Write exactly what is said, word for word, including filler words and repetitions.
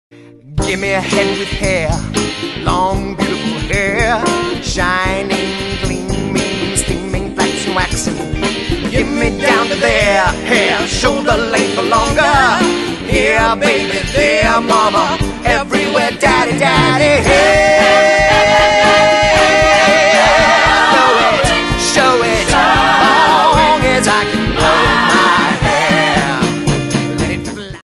Give me a head with hair, long beautiful hair, shining, gleaming, steaming, flaxen, waxing. Give me down to there, hair, shoulder length or longer. Here, baby, there, mama, everywhere, daddy, daddy, hey.